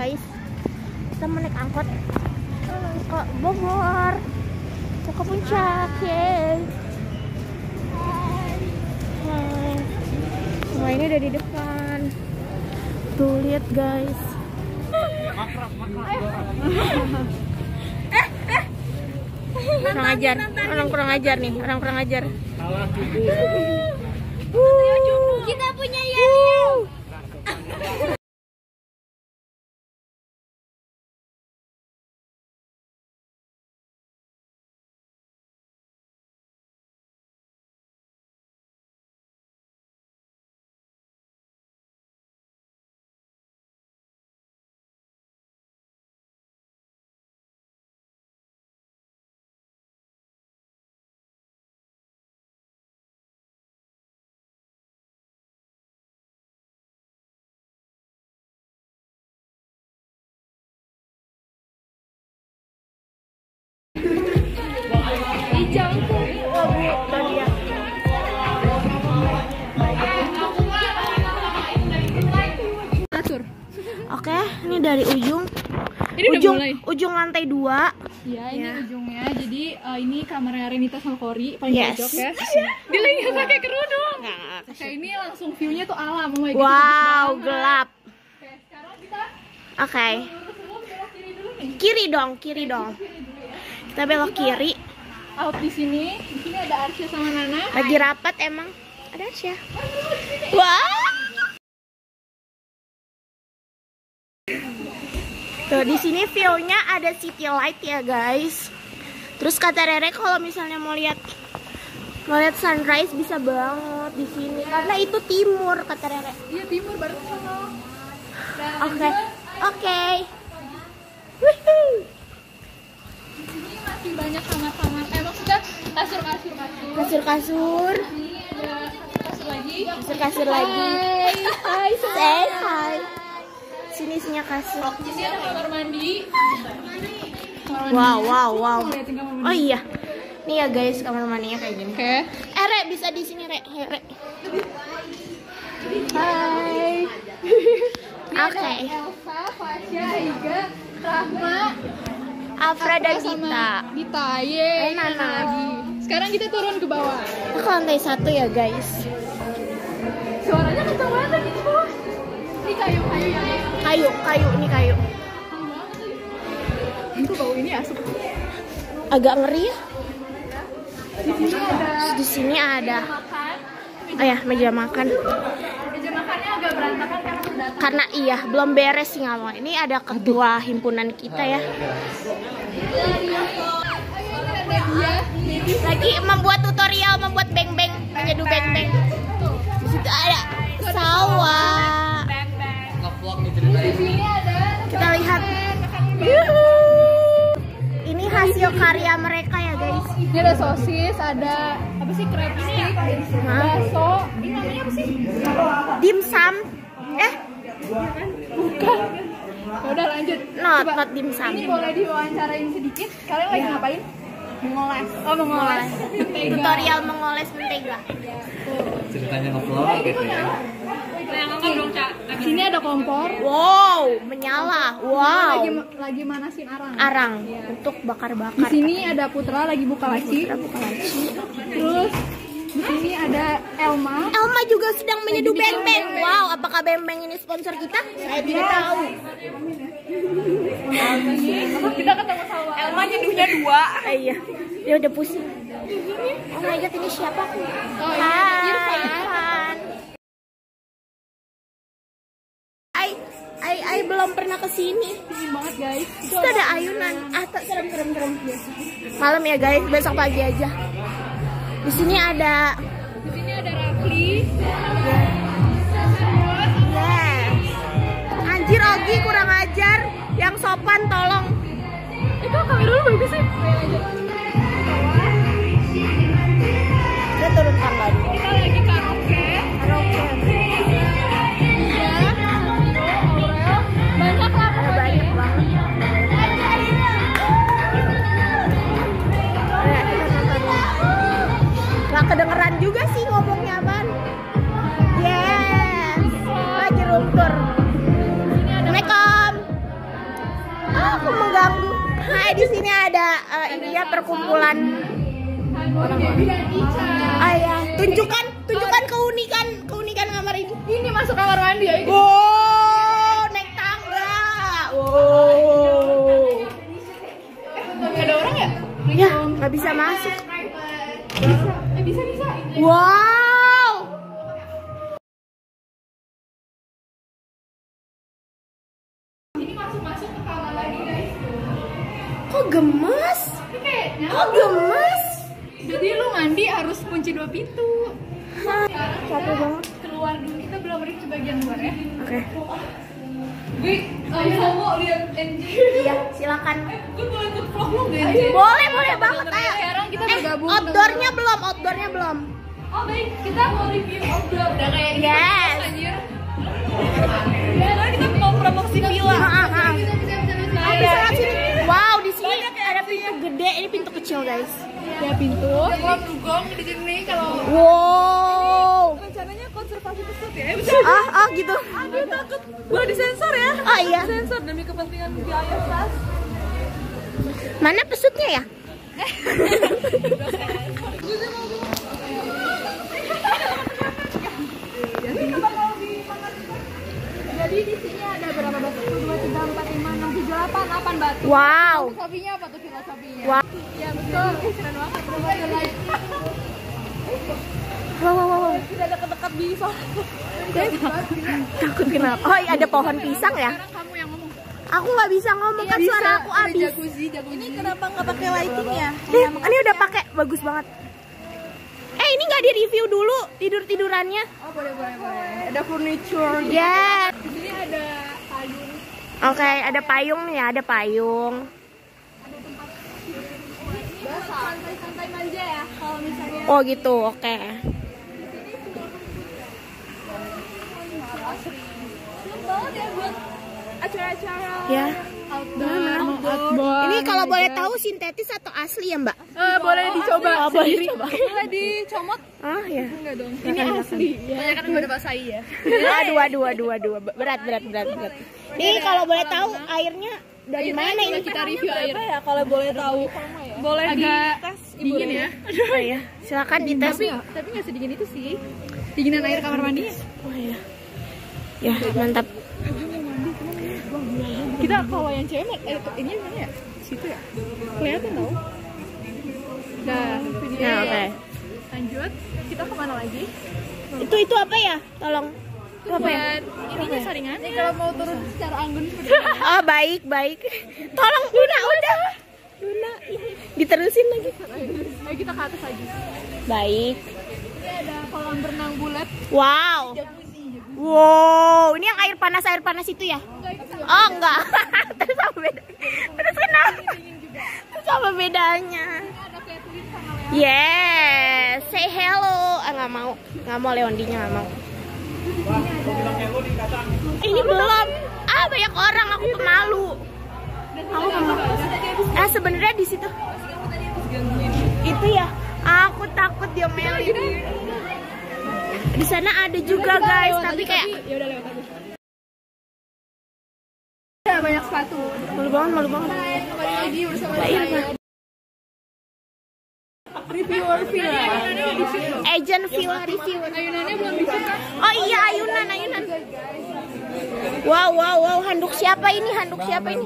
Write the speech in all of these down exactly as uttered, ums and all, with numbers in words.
guys. Kita mau naik angkot ke Bogor, mau ke puncak. Yeay. Hai. Semua ini udah di depan. Tuh lihat guys. Kurang ajar, orang kurang ajar nih, orang kurang ajar. Kita punya yel-yel. Oke, ini dari ujung. Ini ujung, udah mulai. Ujung lantai dua. Ya, ini Ya. ujungnya. Jadi uh, ini kamarnya Renita sama Kori paling Yes. cocok ya. Dia lagi nggak pakai kerudung. Oke, ini langsung view-nya tuh alam. Oh my God, Wow, bagus banget. gelap. Oke, sekarang kita Oke, sebelum belok kiri dulu nih. kiri dong, kiri dong. Kita belok kiri. Out di sini. Di sini ada Arsya sama Nana. Lagi rapat emang. Ada Arsya. Wow. Tuh di sini view-nya ada city light ya guys. Terus kata Rere kalau misalnya mau lihat mau lihat sunrise bisa banget di sini karena itu timur kata Rere. Iya, timur baru ke sana. Oke, oke. Di sini masih banyak kamar-kamar. Eh, maksudnya kasur-kasur kasur. Kasur-kasur, Ini ada kasur lagi. kasur-kasur lagi. Hai, hai semua. Say hi. Sini isinya kasur. Di sini ada kamar mandi. Kamar Wow, mandinya. wow, wow. Liatin kamar mandi. Oh iya. Nih ya guys, kamar mandinya kayak gini. Oke. Eh, Re, bisa di sini, Re. Hai, Re. Hai. Oke. Elsa, Fasya, Iga, Rahma, Afra dan sama Gita. Dita. Yeay, Eh, Nana. lagi. Sekarang kita turun ke bawah. Kita ke lantai satu ya guys. Suaranya kencang banget nih, bawah. Ini kayu-kayu ya. Kayu, kayu, ini kayu. Itu bau ini asap. Agak ngeri ya. Di sini ada Di sini ada. makan. Oh ya, meja makan. Meja makannya agak berantakan karena pendatang. Karena iya, belum beres sih nggak mau. Ini ada ketua himpunan kita ya. Lagi membuat tutorial membuat beng-beng, menyeduh beng-beng. Di situ ada sawah. Di sini ada Kita lihat. Yuhu. Ini hasil karya mereka ya guys. Ini ada sosis, ada apa sih, crab stick, bakso. Ini namanya apa sih? Dimsum. Eh, Bukan. Ya udah lanjut. not Coba. not dimsum. Ini boleh diwawancarain sedikit. Kalian lagi ngapain? Mengoles. Oh, mengoles. Mentega. Tutorial mengoles mentega. Ceritanya ngevlog gitu ya. Di sini ada kompor. Wow, menyala. Wow. Lagi lagi manasin arang. Arang Iya. untuk Di bakar-bakar. sini ada Putra lagi buka laci. Putra buka laci. Terus di sini ada Elma. Elma juga sedang menyeduh beng-beng. Wow, apakah beng-beng ini sponsor kita? Saya tidak tahu. Kita ketemu sama Elma nyeduhnya dua. Eh, iya, dia udah pusing. Oh my god, ini siapa? Oh, ini Hai, Irfan. Irfan. Ai, Ai, Ai belum pernah kesini. Dingin banget guys. Itu ada ayunan. Ah, tak serem serem serem. Malam ya guys, besok pagi aja. Di sini ada. Di sini ada Rafli. Yes. Anjir Ogi kurang ajar. Yang sopan tolong. Itu kamera dulu bagus sih. Kita turun tangga dulu. Kita lagi karaoke. Karaoke. Ya, Aurel. Banyak lah Ada pokoknya. banyak banget. Ya, kita nonton. Gak kedengeran juga sih ngomongnya apaan. Yes. Lagi room tour. Ini ada Assalamualaikum. Hai, di sini ada uh, ini ya perkumpulan ah ya, tunjukkan tunjukkan keunikan keunikan kamar ini. Ini masuk kamar mandi ya. Wow, naik tangga. Wow. Gak ada orang ya? Ya, nggak bisa masuk. Bisa. Eh bisa bisa. Wow. Ini masuk-masuk ke kamar lagi guys. Kok gemes? Ini kayak Kok gemes? jadi lu mandi harus kunci dua pintu. Hah, capek banget. Keluar dulu, kita belum reach bagian luar ya. Oke. Gue kalau mau lihat N J. Iya, silakan. Gue boleh ikut vlog lu nggak N J? Boleh, boleh banget, ayo. Sekarang kita Eh, bergabung. outdoornya belum, outdoornya belum. Oh baik, kita mau review outdoor. Udah kayak gitu, Yes. anjir. Ya, kita mau promosi villa. Ah, ah, ah. Bisa, bisa, bisa, bisa. Oh, bisa lihat sini. Wow, di sini ada pintu gede, ini pintu kecil, guys. Ya pintu. Kalau dugong di sini kalau Wow. rencananya konservasi pesut ya. Ah, ah gitu. Aduh takut gua disensor ya. Oh iya. Sensor demi kepentingan biaya kelas. Mana pesutnya ya? Jadi di sini ada berapa batu? dua, tiga, empat, lima, enam, tujuh, delapan, delapan batu. Wow. Filosofinya apa tuh filosofinya? Wow. Ya betul. Ih, keren banget. Belum ada lighting. Wow, wow, wow. Tidak ada dekat di sana. Takut kenapa? Oh, iya, ada pohon pisang ya? Sekarang kamu yang ngomong. Aku nggak bisa ngomong kan suara aku habis. Jacuzzi, jacuzzi. Ini kenapa nggak pakai lighting ya? Eh, ini udah pakai bagus banget. Eh, ini nggak di review dulu tidur tidurannya? Oh boleh boleh boleh. Ada furniture. Ya. Di sini ada payung. Oke, ada payung nih ya, ada payung. Santai-santai manja ya. Kalau misalnya Oh gitu, oke. seneng banget ya buat acara-acara Ya. outdoor. outdoor. Ini kalau boleh tahu sintetis atau asli ya, Mbak? Eh, boleh dicoba. Oh, boleh dicoba. Boleh dicomot. Ah ya. Enggak dong. Ini asli. Banyak kan udah bahasa ya. Aduh, aduh, aduh, aduh, berat, berat, berat, berat. Nih kalau boleh tahu airnya dari mana ini? Kita review air. ya kalau boleh tahu? Boleh Agak dites dingin ya. Oh ya, silakan dites. Tapi tapi nggak sedingin itu sih. Dinginan air kamar mandi. Oh ya. Ya, mantap. Kita kalau yang cewek eh, ini mana ya? Situ ya. Kelihatan tau. Nah, itu dia. Nah, oke. Lanjut. Kita kemana lagi? Itu itu apa ya? Tolong. Itu apa ya? Buat ininya saringan. Ini kalau mau turun secara anggun seperti ini. Oh, baik, baik. Tolong Luna, udah. Luna, diterusin lagi. Ayo kita ke atas lagi. Baik. Ini ada kolam renang bulat. Wow. Wow, ini yang air panas air panas itu ya? Oh enggak. Terus apa beda? Terus kenapa? Terus apa bedanya? Ada kayak tulis sama Lea. Yes, say hello. Ah nggak mau, nggak mau Leondinya nggak mau. Eh, ini belum. Ah banyak orang, aku pemalu. Aku pemalu. Ah sebenarnya di situ. Itu ya. Aku takut dia melin. Di sana ada juga guys, tapi kayak Ya udah lewat aja. Ada banyak sepatu. malu banget, malu banget. Hai, kembali lagi bersama Mbak saya. Irma. Reviewer villa. Agent villa review. Ayunannya belum di kan? Oh iya, ayunan, ayunan. Wow, wow, wow, handuk siapa ini? Handuk siapa ini?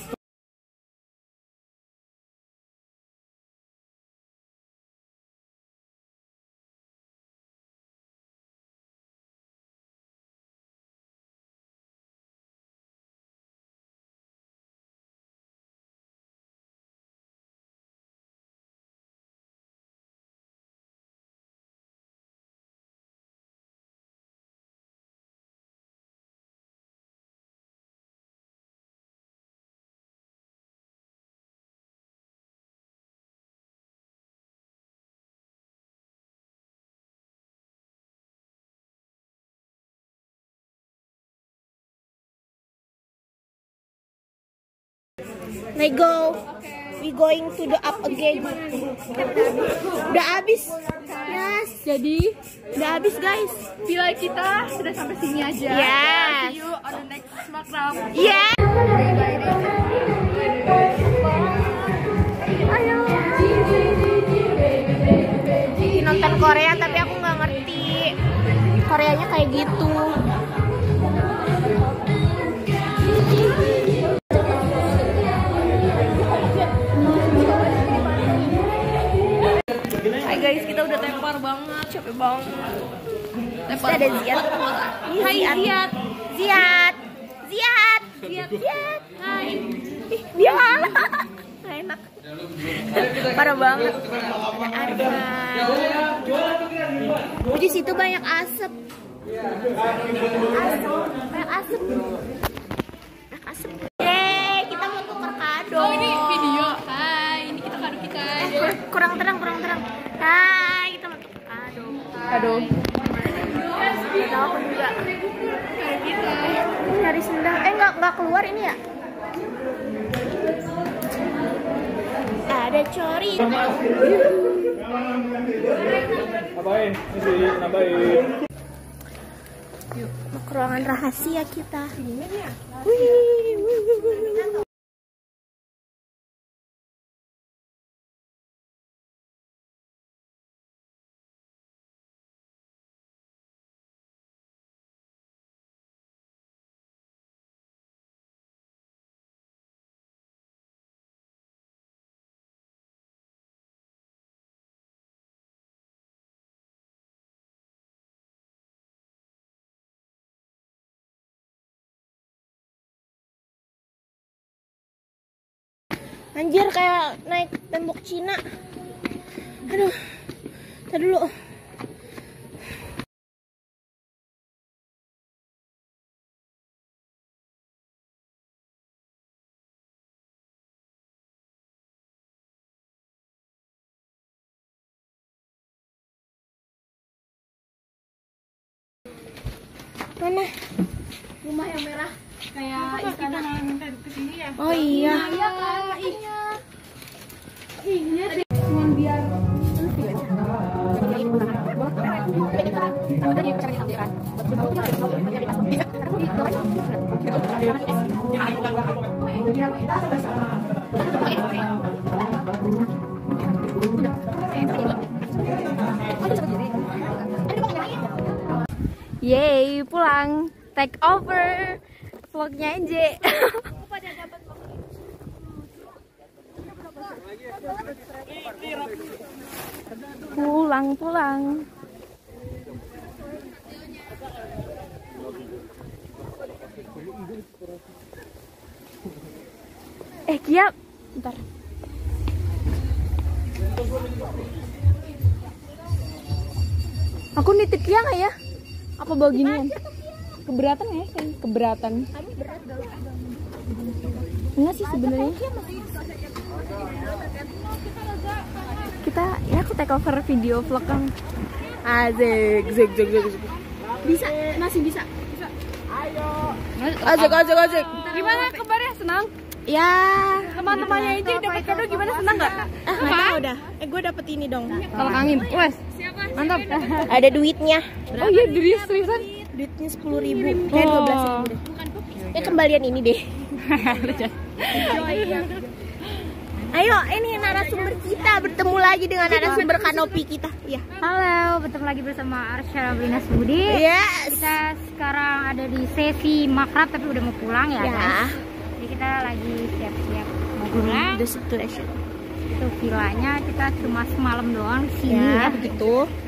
Let's go. We going to the up again. Udah habis. Yes. Jadi Udah habis guys. villa kita sudah sampai sini aja. Yes. See you on the next Smackdown. Yeah. Bye bye. Ayo. Nonton Korea tapi aku nggak ngerti. Koreanya kayak gitu. Hai guys, kita udah tepar banget, capek banget. Tepar ada Ziat. Hai Ziat. Ziat. Ziat. Ziat. Ziat. Hai. Ih, dia malah. Nggak enak. Parah banget. Ada asap. Di situ banyak asap. Asap. Banyak asap. Banyak asap. Yeay, kita mau tukar kado. Oh ini video. Hai, ini kita kado kita. Eh, kur- kurang terang, kurang terang. Hai, kita mau tukar kado. Kado. Gak tahu aku juga. Kayak kita. Ini nyari sendal. Eh, nggak nggak keluar ini ya? Ada cori. Nambahin, ini nambahin. Mau ke ruangan rahasia kita. Wih, wih, wih, wih. Anjir, kayak naik tembok Cina. Aduh, tar dulu. Mana? Rumah yang merah kayak istana. Kesini ya. Oh iya. Iya kan? Iya. Iya sih. Cuman biar Yeay, pulang. Take over vlognya Enje. Pulang, pulang. Eh, Kia, bentar. Aku nitip Kia nggak ya? Apa bawa ginian? Keberatan ya? Keberatan. Enggak sih sebenarnya. Kita, ya aku take over video vlog kan. Azek, zek, zek, zek, zek. bisa, masih bisa. Azek, azek, azek. Gimana kabarnya? Senang? Ya, Teman-temannya aja dapat kado gimana? Senang nggak? ah nggak tahu dah. Eh, gue dapet ini dong. Tolak angin. Wes, mantap. Ada duitnya. Oh iya, diri seriusan. Duitnya sepuluh ribu. Kayak dua belas ribu deh. Ya kembalian ini deh. Ayo, ini narasumber kita bertemu lagi dengan narasumber kanopi kita. Ya. Halo, bertemu lagi bersama Arsya Blinas Budi. Yes. Kita sekarang ada di sesi makrab tapi udah mau pulang ya, Ya. guys. Jadi kita lagi siap-siap mau pulang. The situation. Itu villanya kita cuma semalam doang di sini Ya, ya. begitu.